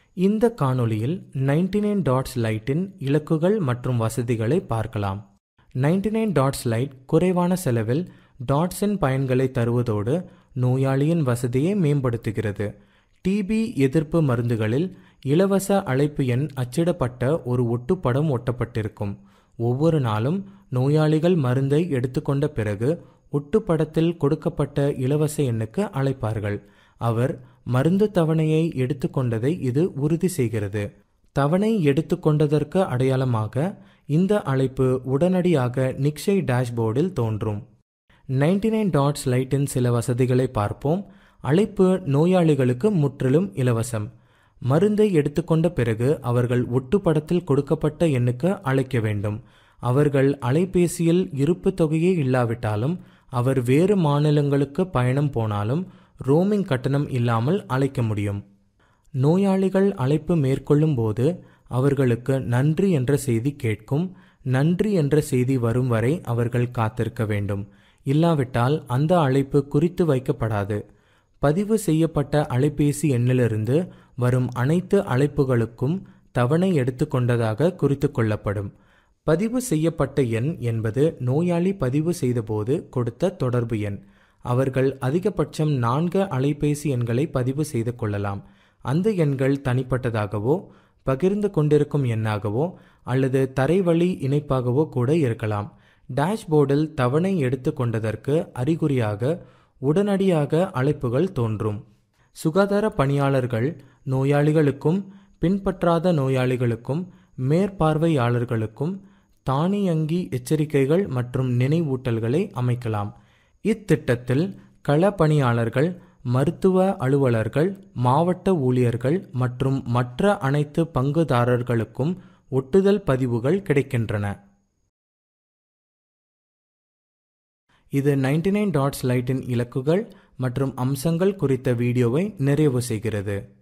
இந்த காணொளியில் 99 டாட்ஸ் லைட்டின் இலக்குகள் மற்றும் வசதிகளை பார்க்கலாம். 99 டாட்ஸ் லைட் குறைவான செலவில் டாட்ஸின் பயன்களை தருவதோடு நோயாளியின் வசதியை மேம்படுத்துகிறது. டிபி எதிர்ப்பு மருந்துகளில் இலவச அழைப்பு எண் அச்சிடப்பட்ட ஒரு ஒட்டுப்படம் ஒட்டப்பட்டிருக்கும். ஒவ்வொரு நாளும் நோயாளிகள் மருந்தை எடுத்துக்கொண்ட பிறகு ஒட்டுப்படத்தில் கொடுக்கப்பட்ட இலவச எண்ணுக்கு அழைப்பார்கள். அவர் மருந்து தவணையை எடுத்துக்கொண்டதை இது உறுதி செய்கிறது. தவணை எடுத்துக்கொண்டதற்கு அடையாளமாக இந்த அழைப்பு உடனடியாக நிக்ஷை டேஷ்போர்டில் தோன்றும். 99 டாட்ஸ் லைட்டின் சில வசதிகளை பார்ப்போம். அழைப்பு நோயாளிகளுக்கு முற்றிலும் இலவசம். மருந்தை எடுத்துக்கொண்ட பிறகு அவர்கள் ஒட்டுப்படத்தில் கொடுக்கப்பட்ட எண்ணுக்கு அழைக்க வேண்டும். அவர்கள் அலைபேசியில் இருப்பு தொகையே இல்லாவிட்டாலும் அவர் வேறு மாநிலங்களுக்கு பயணம் போனாலும் ரோமிங் கட்டணம் இல்லாமல் அழைக்க முடியும். நோயாளிகள் அழைப்பு மேற்கொள்ளும் போது அவர்களுக்கு நன்றி என்ற செய்தி கேட்கும். நன்றி என்ற செய்தி வரும் வரை அவர்கள் காத்திருக்க வேண்டும். இல்லாவிட்டால் அந்த அழைப்பு குறித்து வைக்கப்படாது. பதிவு செய்யப்பட்ட அலைபேசி எண்ணிலிருந்து வரும் அனைத்து அழைப்புகளுக்கும் தவணை எடுத்துக்கொண்டதாக குறித்து கொள்ளப்படும். பதிவு செய்யப்பட்ட எண் என்பது நோயாளி பதிவு செய்தபோது கொடுத்த தொடர்பு எண். அவர்கள் அதிகபட்சம் 4 அலைபேசி எண்களை பதிவு செய்து கொள்ளலாம். அந்த எண்கள் தனிப்பட்டதாகவோ பகிர்ந்து கொண்டிருக்கும் எண்ணாகவோ அல்லது தரைவழி இணைப்பாகவோ கூட இருக்கலாம். டேஷ்போர்டில் தவணை எடுத்து கொண்டதற்கு அறிகுறியாக உடனடியாக அழைப்புகள் தோன்றும். சுகாதார பணியாளர்கள் நோயாளிகளுக்கும் பின்பற்றாத நோயாளிகளுக்கும் மேற்பார்வையாளர்களுக்கும் தானியங்கி எச்சரிக்கைகள் மற்றும் நினைவூட்டல்களை அமைக்கலாம். இத்திட்டத்தில் கள பணியாளர்கள், மருத்துவ அலுவலர்கள், மாவட்ட ஊழியர்கள் மற்றும் மற்ற அனைத்து பங்குதாரர்களுக்கும் ஒட்டுதல் பதிவுகள் கிடைக்கின்றன. இது 99 டாட்ஸ் லைட்டின் இலக்குகள் மற்றும் அம்சங்கள் குறித்த வீடியோவை நிறைவு செய்கிறது.